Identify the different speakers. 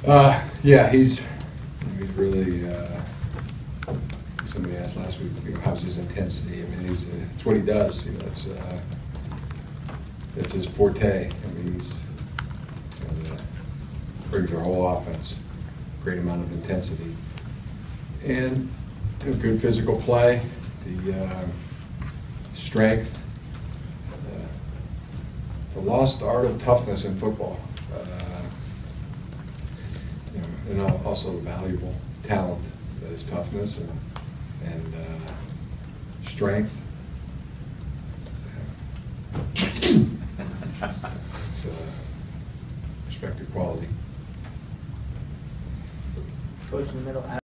Speaker 1: Yeah, he's really, somebody asked last week, how's his intensity? I mean, it's what he does, that's his forte. I mean, brings our whole offense, great amount of intensity. And good physical play, the strength, the lost art of toughness in football. And also valuable talent that is toughness and strength. It's respected quality.
Speaker 2: Coach in the middle.